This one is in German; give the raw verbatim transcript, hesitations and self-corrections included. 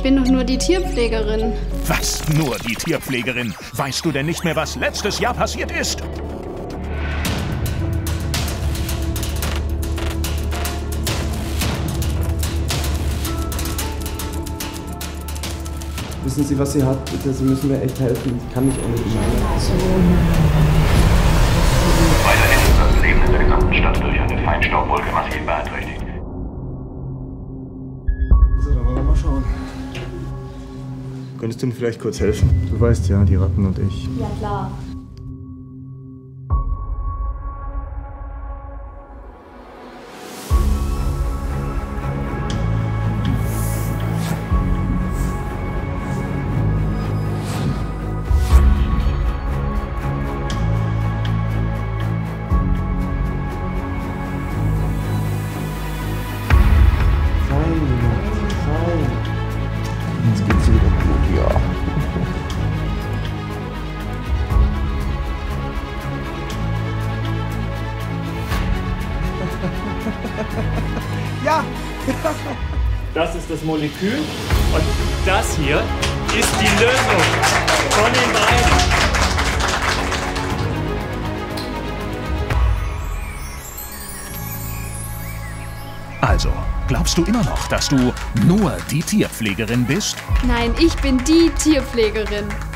bin doch nur die Tierpflegerin. Was? Nur die Tierpflegerin? Weißt du denn nicht mehr, was letztes Jahr passiert ist? Wissen Sie, was sie hat? Bitte, Sie müssen mir echt helfen. Ich kann mich auch nicht mehr. Weiterhin ist das Leben in der gesamten Stadt durch eine Feinstaubwolke massiv beeinträchtigt. So, dann wollen wir mal schauen. Könntest du mir vielleicht kurz helfen? Du weißt ja, die Ratten und ich. Ja, klar. Jetzt geht's wieder gut, ja. Ja! Das ist das Molekül und das hier ist die Lösung von den beiden. Also, glaubst du immer noch, dass du nur die Tierpflegerin bist? Nein, ich bin die Tierpflegerin.